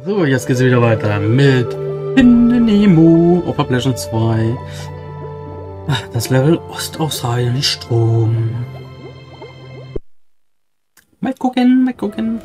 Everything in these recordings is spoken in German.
So, jetzt geht's wieder weiter mit Finding Nemo auf Appalachian 2. Das Level Ostaustralien-Strom. Mal gucken, mal gucken.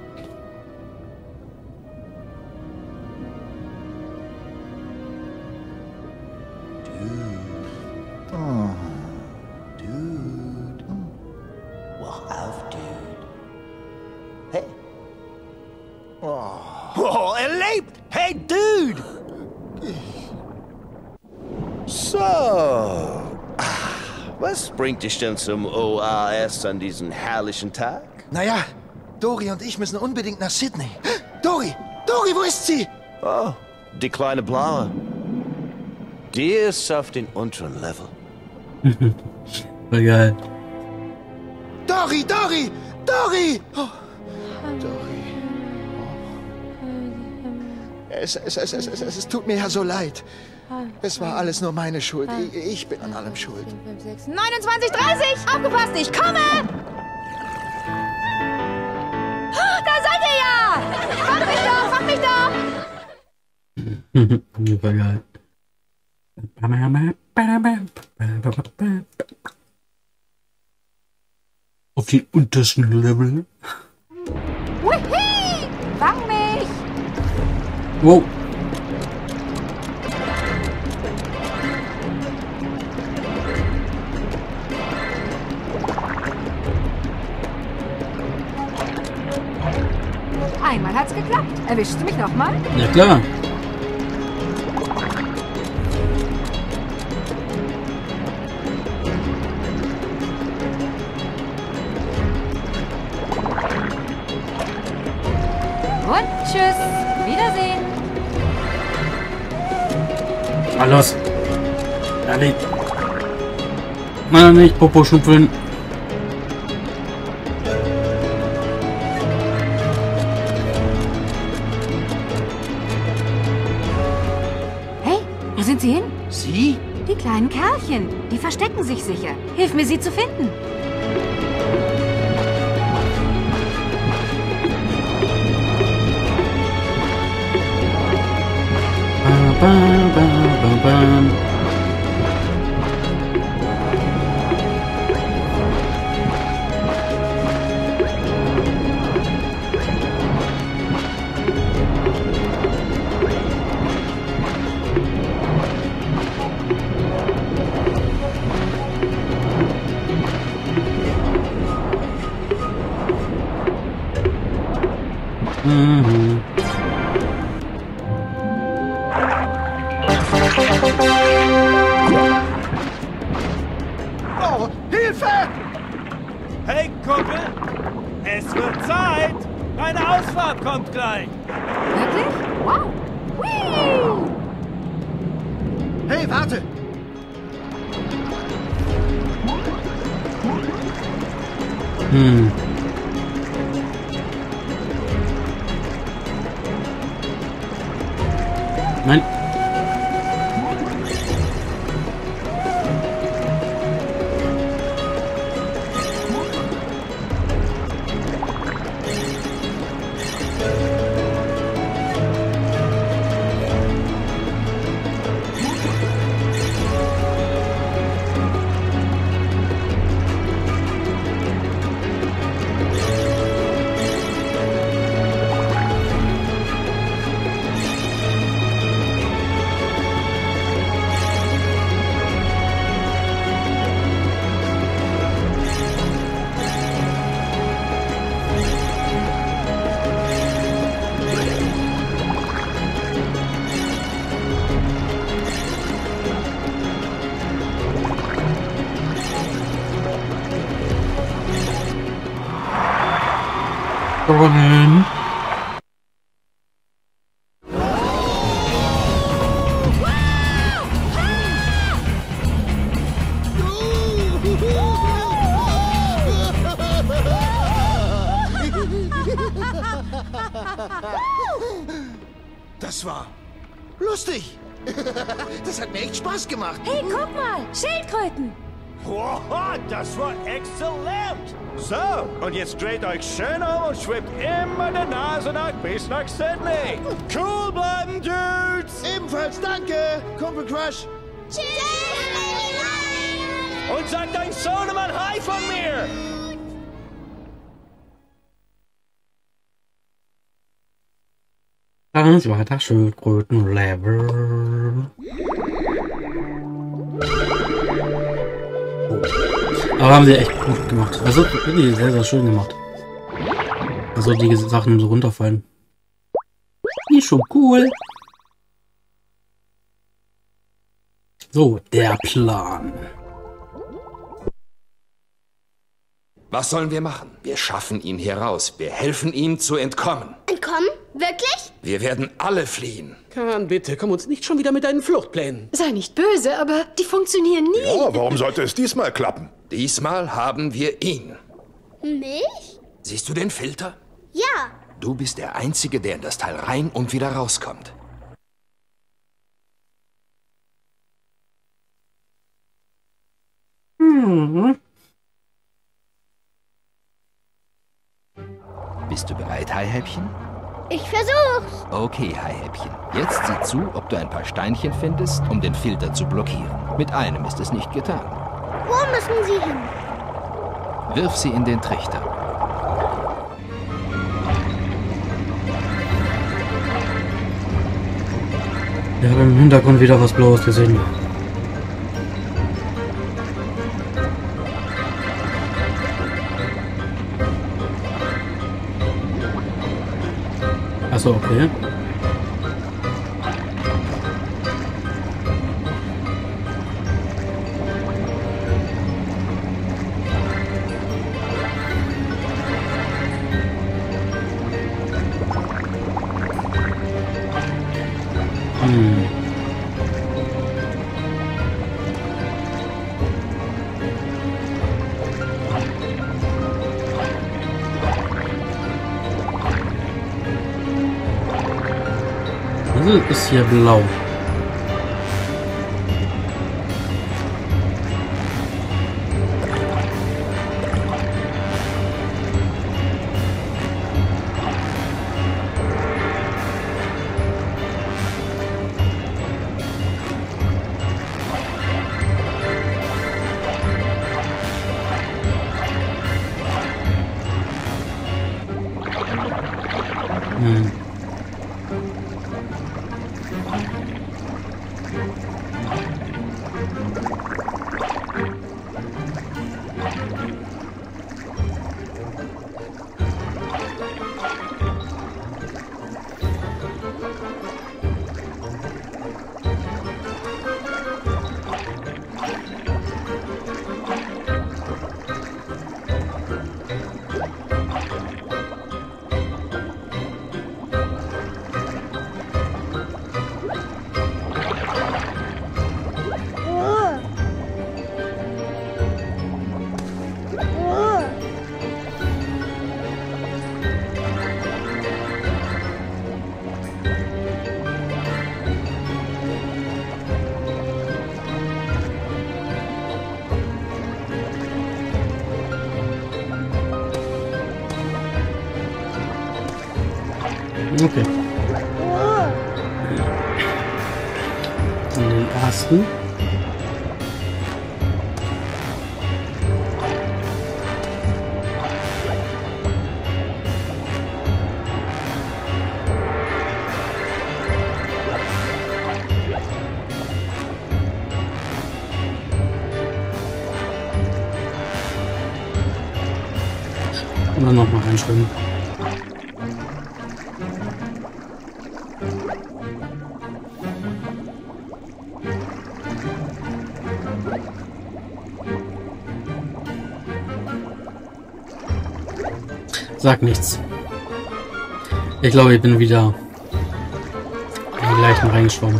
Oh, er lebt! Hey, Dude! So. Was bringt dich denn zum OAS an diesem herrlichen Tag? Naja, Dori und ich müssen unbedingt nach Sydney. Dori! Dori, wo ist sie? Oh, die kleine Blaue. Die ist auf den unteren Level. Voll geil. Dori, Dori! Dori! Oh, Dori. Es tut mir ja so leid. Es war alles nur meine Schuld. Ich bin an allem schuld. 29, 30! Aufgepasst, ich komme! Da seid ihr ja! Fangt mich doch, fangt mich doch! Voll geil. Auf den untersten Level. Wuhi! Fang mich! Wow. Einmal hat's geklappt. Erwischst du mich nochmal? Ja klar. Und tschüss. Wiedersehen. Ah, los. Ehrlich. Nein, nicht Popo schnupfen. Hey, wo sind sie hin? Sie? Die kleinen Kerlchen. Die verstecken sich sicher. Hilf mir, sie zu finden. Bam, bam, bam, bam. Mhm. Oh, Hilfe! Hey, Kumpel! Es wird Zeit! Eine Ausfahrt kommt gleich! Wirklich? Wow. Whee! Hey, warte! Hm. Nein. Gewonnen. Das war lustig. Das hat mir echt Spaß gemacht. Hey, guck mal. Schildkröten. Wow, das war exzellent! So, und jetzt dreht euch schön um und schwimmt immer der Nase nach bis nach Sydney. Cool bleiben, Dudes! Ebenfalls danke, Kumpel Crush. Und sagt dein Sohnemann Hi von mir! Dann ist weiter Schildkröten-Level. Aber haben sie echt gut gemacht. Also wirklich sehr, sehr schön gemacht. Also die Sachen so runterfallen. Die ist schon cool. So, der Plan. Was sollen wir machen? Wir schaffen ihn hier raus. Wir helfen ihm zu entkommen. Entkommen? Wirklich? Wir werden alle fliehen. Kahn, bitte, komm uns nicht schon wieder mit deinen Fluchtplänen. Sei nicht böse, aber die funktionieren nie. Ja, warum sollte es diesmal klappen? Diesmal haben wir ihn. Mich? Siehst du den Filter? Ja. Du bist der Einzige, der in das Teil rein und wieder rauskommt. Bist du bereit, Haihäppchen? Ich versuch's. Okay, Haihäppchen. Jetzt sieh zu, ob du ein paar Steinchen findest, um den Filter zu blockieren. Mit einem ist es nicht getan. Wo müssen sie hin? Wirf sie in den Trichter. Wir haben im Hintergrund wieder was Blaues gesehen. Achso, okay. Also ist hier blau. Okay. Den ersten. Und dann nochmal reinschwimmen. Sag nichts. Ich glaube, ich bin wieder in die Leichen reingeschwommen.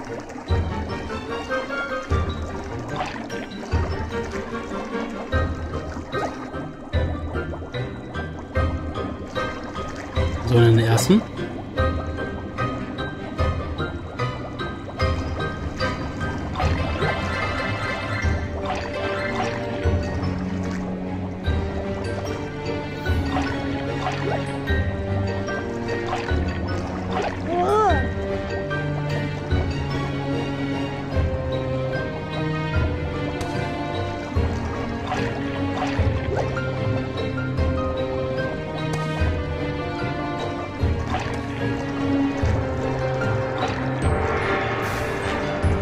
So, in den ersten.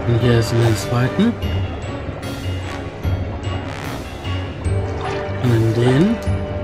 Und hier ist den zweiten. Und in den.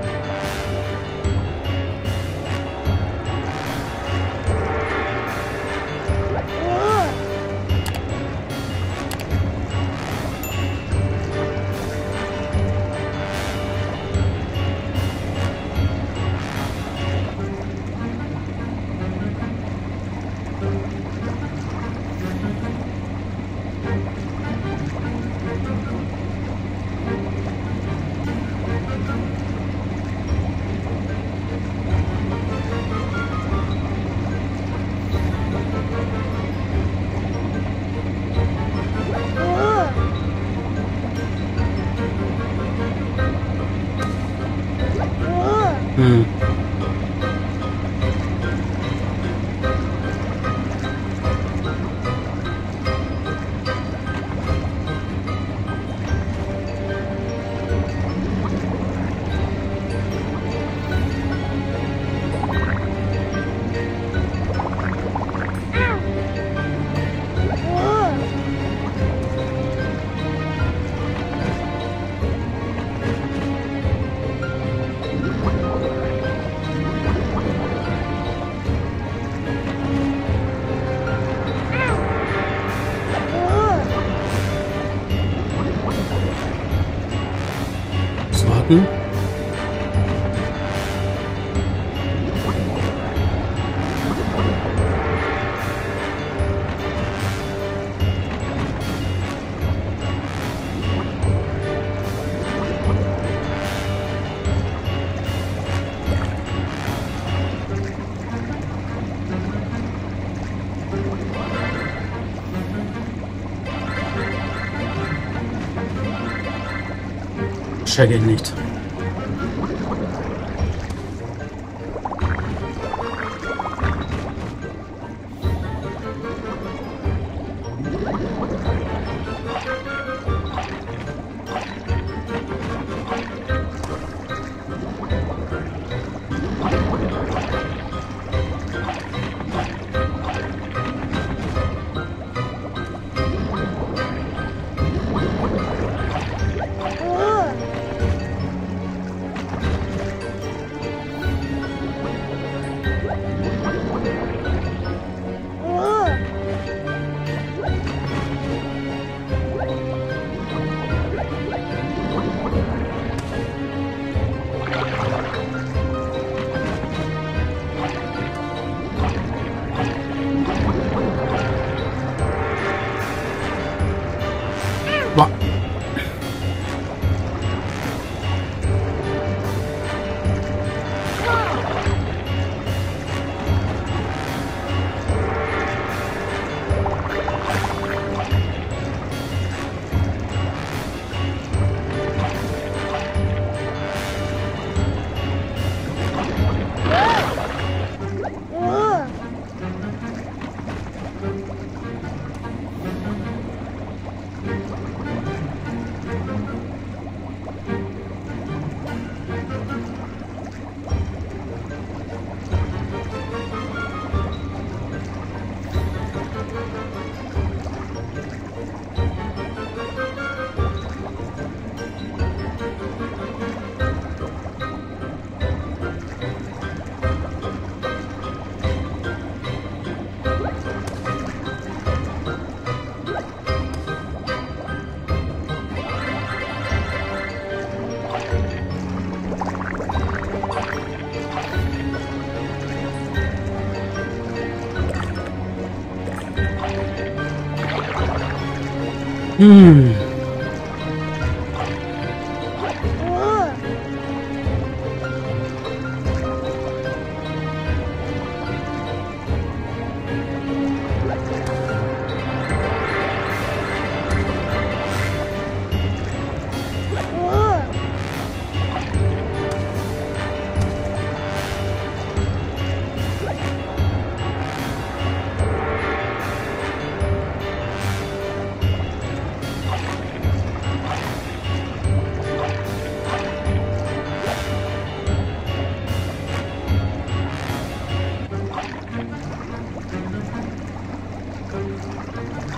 Warten. Check ihn nicht.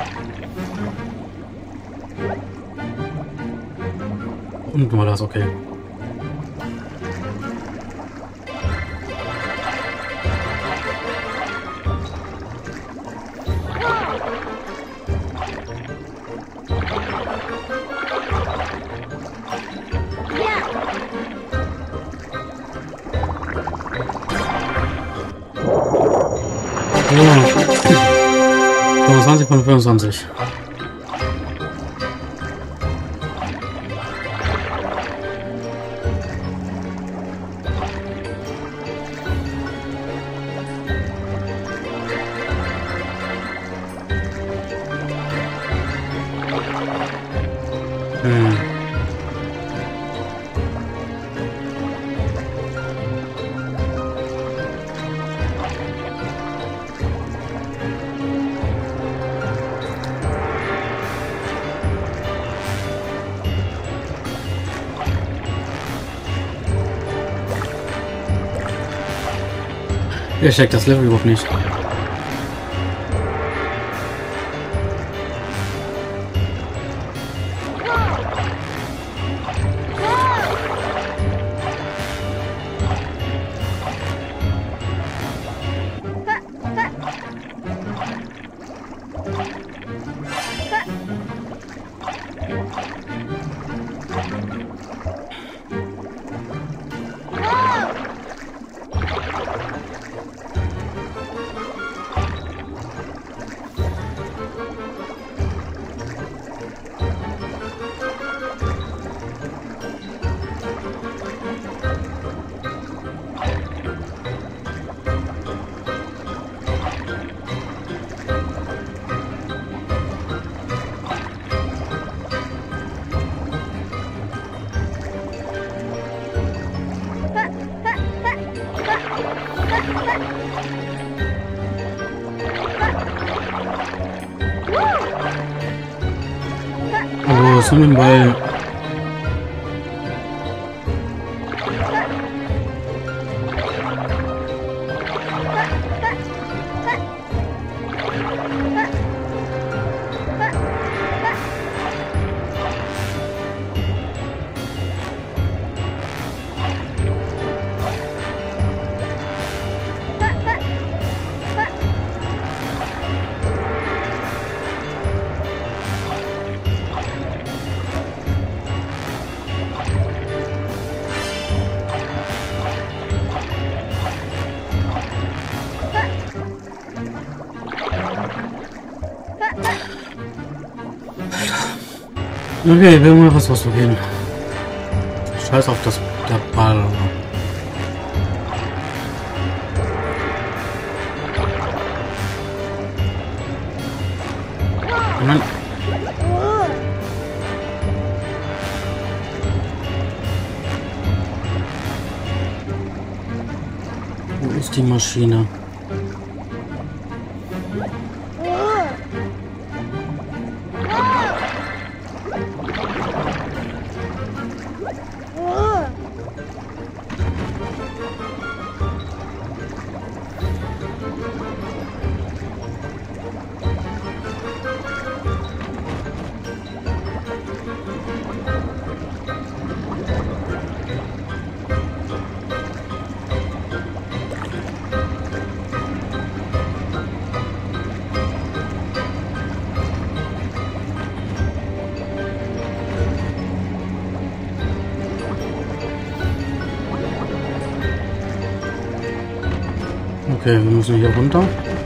Unten war das, okay. Ja. 25 von 25. Ich check das Level überhaupt nicht. Oh, was ist denn mit dem Ball? Okay, wir haben mal was ausprobieren. Scheiß auf das der Ball. Nein. Wo ist die Maschine? Okay, wir müssen hier runter.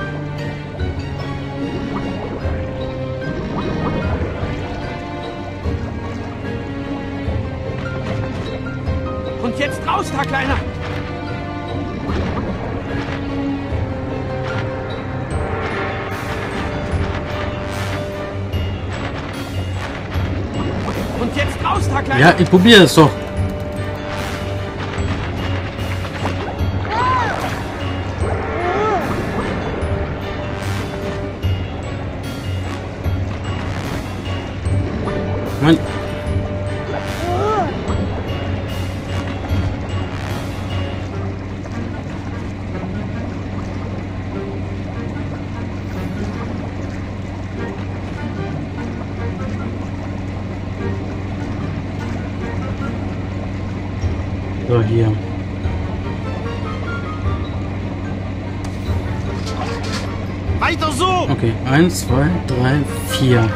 Und jetzt raus, da Kleiner! Und jetzt raus, da Kleiner! Ja, ich probiere es doch. Mann. So, hier. Weiter so! Okay, 1, 2, 3, 4.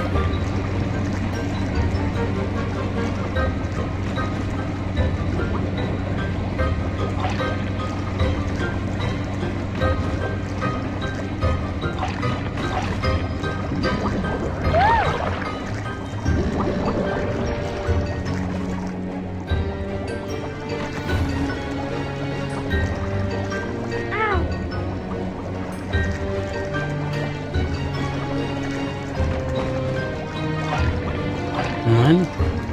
Nein.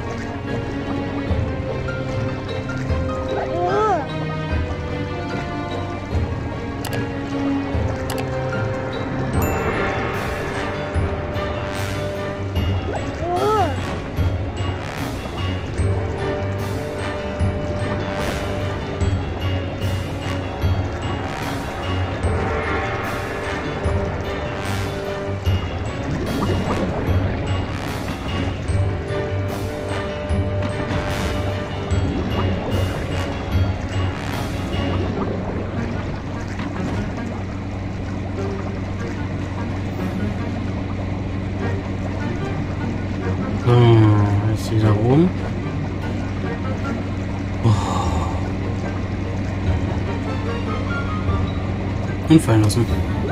So, jetzt wieder rum. Und fallen lassen.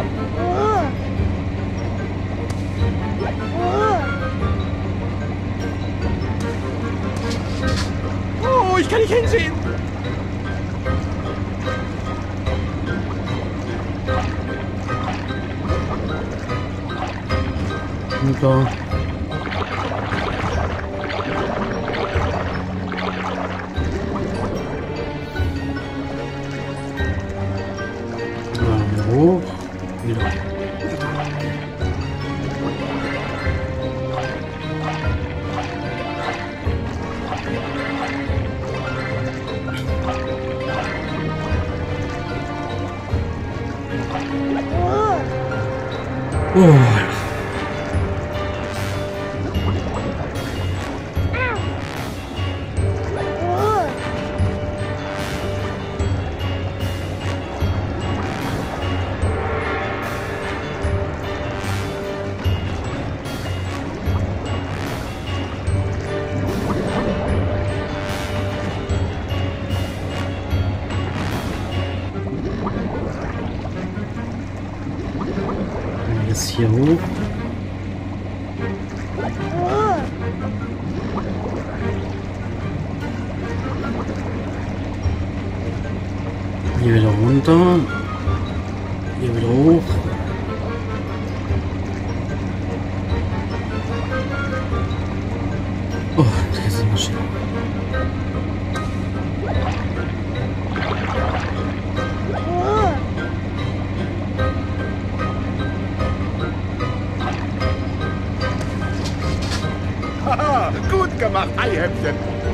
Oh, ich kann nicht hinsehen! Runter. Hoch. Wieder. Oh. Jetzt hier hoch. Hier wieder runter. Hier wieder hoch. Oh, diese Maschine. Haha, gut gemacht, Eihäppchen.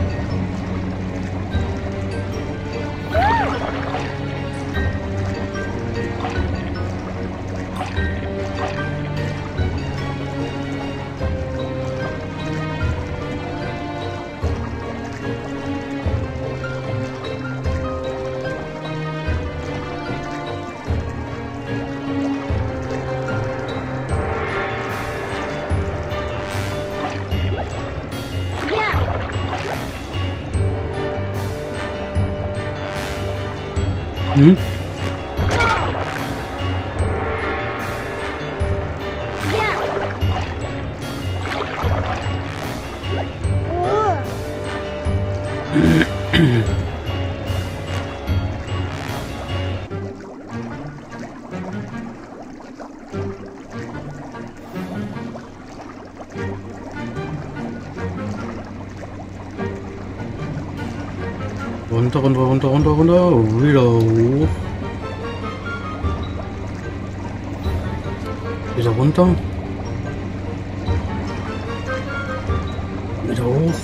Hm? Runter, runter, runter, runter, runter. Wieder hoch. Wieder runter. Wieder hoch.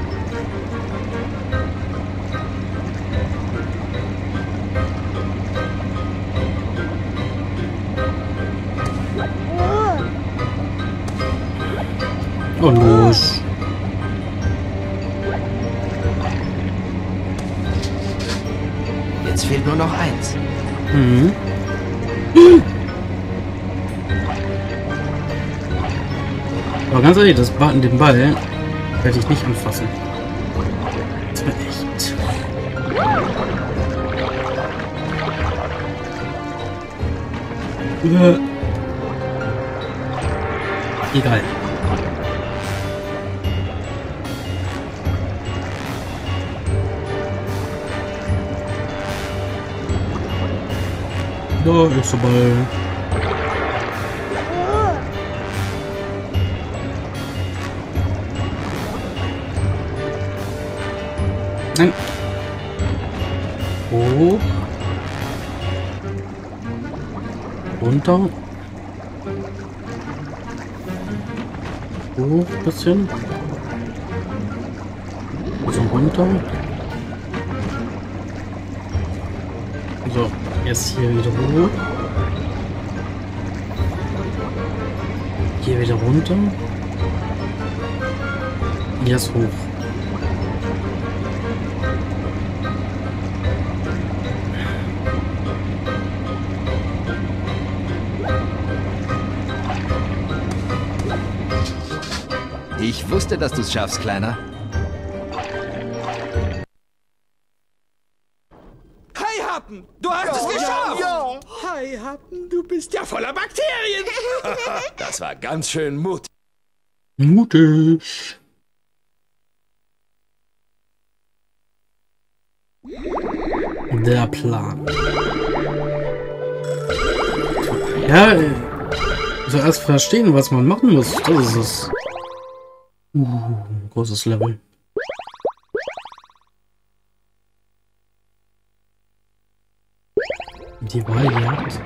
Und los. nur noch eins. Mhm. Aber ganz ehrlich, den Ball werde ich nicht anfassen. Das wird echt. Egal. Da ist der Ball. Nein. Hoch. Runter. Hoch ein bisschen. So runter. So, jetzt hier wieder hoch. Hier wieder runter. Jetzt hoch. Ich wusste, dass du es schaffst, Kleiner. Hi, Happen! Du hast es geschafft! Ja. Hi, Happen, du bist ja voller Bakterien! Das war ganz schön mutig. Mutig. Der Plan. Ja, also erst verstehen, was man machen muss. Das ist es. Großes Level. Die Walljagd.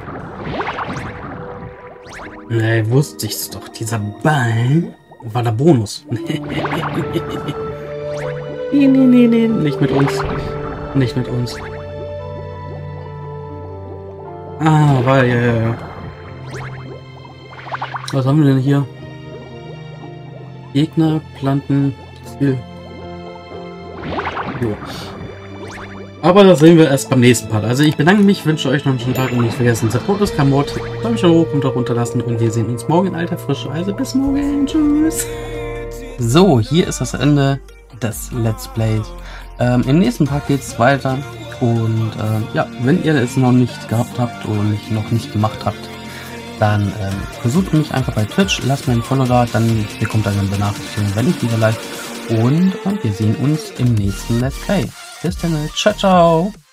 Nee, wusste ich's doch. Dieser Ball war der Bonus. Nee, nicht mit uns. Nicht mit uns. Ah, Ball, ja. Was haben wir denn hier? Gegner, Planten, Ziel. Jo. Aber das sehen wir erst beim nächsten Part. Also ich bedanke mich, wünsche euch noch einen schönen Tag und nicht vergessen, Support ist kein Mord. Däumchen hoch und darunter lassen und wir sehen uns morgen in alter Frische. Also bis morgen. Tschüss. So, hier ist das Ende des Let's Plays. Im nächsten Part geht es weiter. Und ja, wenn ihr es noch nicht gehabt habt oder noch nicht gemacht habt, dann besucht mich einfach bei Twitch, lasst mir ein Follow da, dann bekommt ihr eine Benachrichtigung, wenn ich wieder live. Und wir sehen uns im nächsten Let's Play. Bis dann, ciao, ciao!